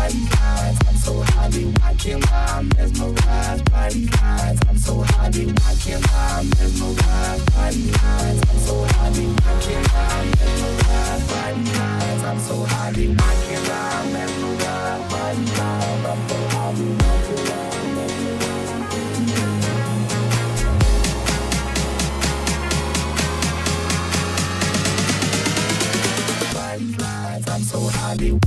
body lines. I'm so highly watching while I'm mesmerized. Body lines. I'm so highly watching while I'm mesmerized. Body lines. I'm so highly watching while I'm mesmerized. Body lines. I'm so highly watching while I'm mesmerized. Body lines. I'm so highly watching while I'm mesmerized. Body lines. I'm so highly.